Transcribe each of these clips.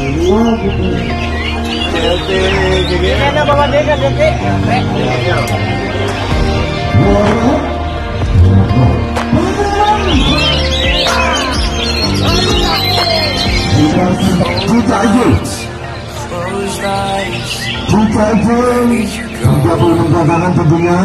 Gimana bawa dia Dede? Kita aja 30 pegangan tentunya.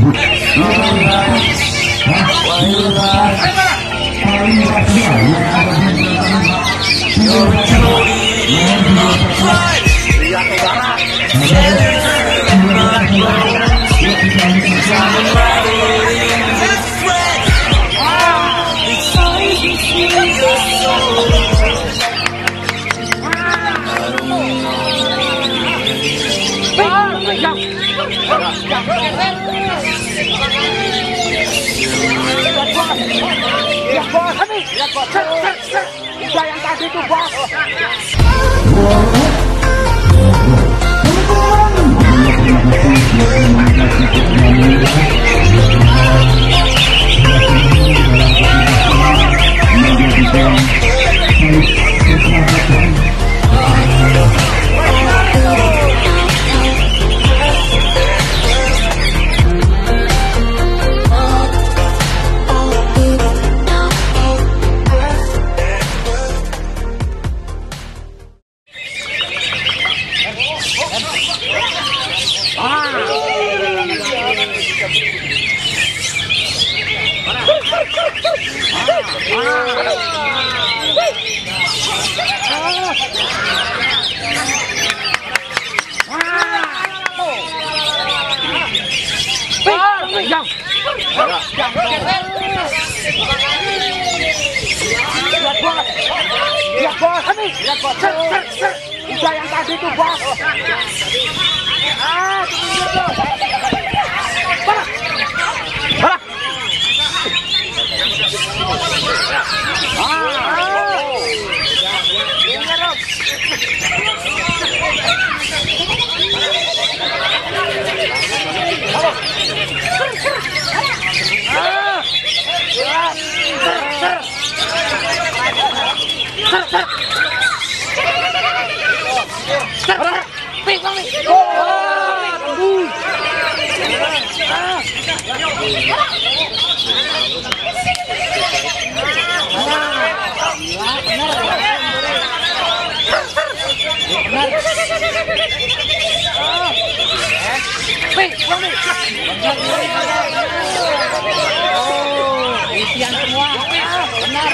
Udah yang tadi tuh bos. Udah yang tadi tuh bos. Isian semua. Benar.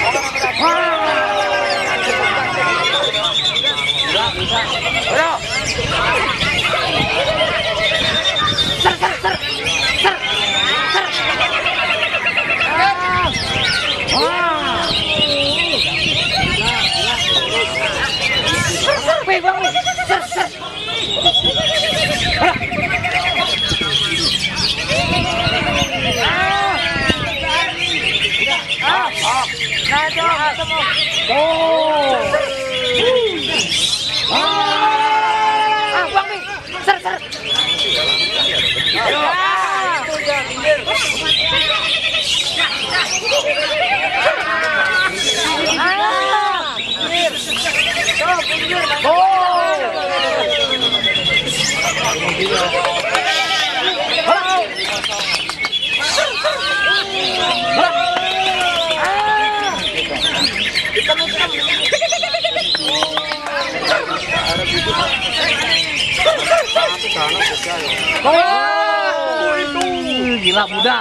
Gila muda.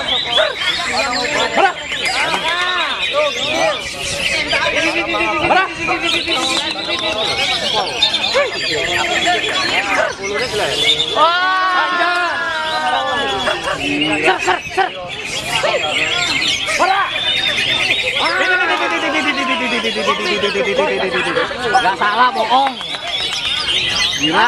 Gak salah bohong. Gila.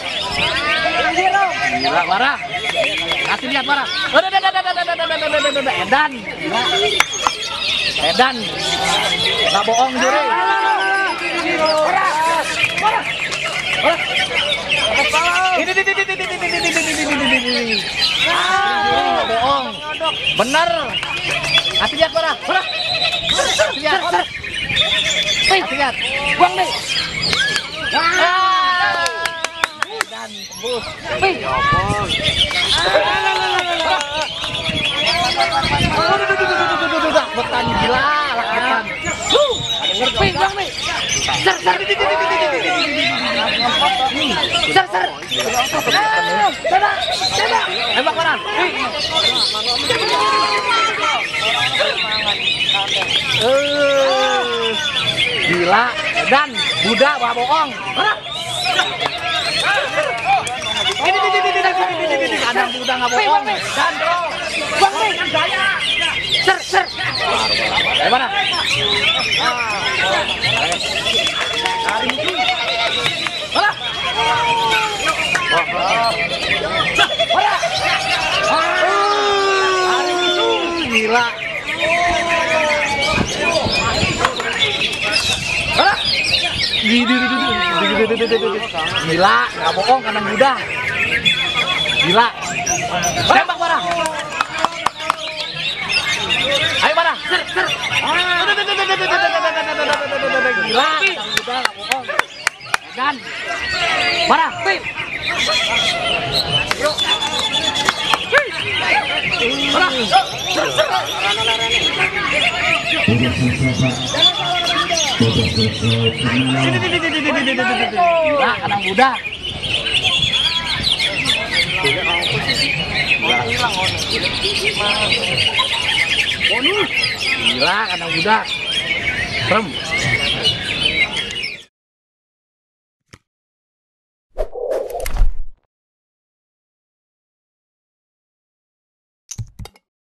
Gila marah. Kasih lihat marah. Edan. Edan. Gak bohong juri. Gak bohong. Bener. Kasih lihat marah. Kasih lihat. Kasih lihat. Buang nih. Wah. Dan tembus. Betan gila, betan. Buang nih. Ser. Tembak mana? Gila, dan Buddha bawa bohong. Kadang Buddha nggak bohong. Dan buang nih, ser. Mana? Gila. Gila, nggak bohong kandang Buddha. Gila. Tembak marah. Ayo marah. Ser. Gila, kandang Buddha nggak bohong. Dan marah. Gila, kandang Buddha. Gila, kandang Buddha. Serem.